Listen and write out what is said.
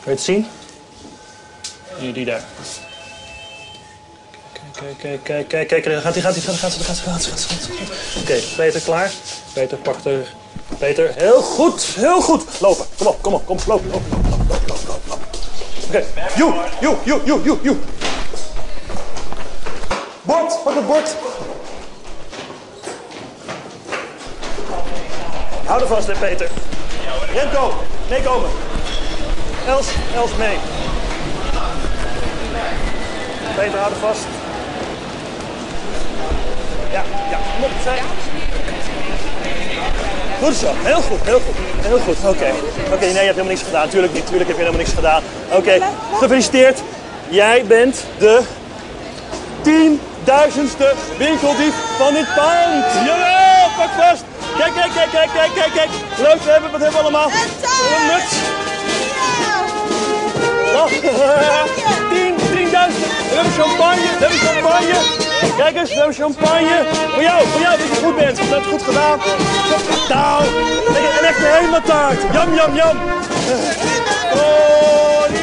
je het zien? Hier, die daar. Kijk, daar gaat hij. Oké, Peter, klaar? Peter, pakt er. Peter, heel goed. Lopen, kom op, lopen. Oké, you. Bord, pak het bord. Hou er vast, hè, Peter. Remco, meekomen. Els, mee. Peter, hou er vast. Ja, kom op, zij. Goed zo, heel goed. Oké, nee, je hebt helemaal niks gedaan. Tuurlijk niet, heb je helemaal niks gedaan. Oké, gefeliciteerd. Jij bent de 10.000ste winkeldief van dit pand. Jawel, pak vast. Kijk. Leuk, wat hebben we allemaal? Een muts. 10.000. We hebben champagne. Kijk eens, we hebben champagne. Voor jou, dat je goed bent. Je hebt het goed gedaan. Nou, een echte hemataart. Jam. Oh,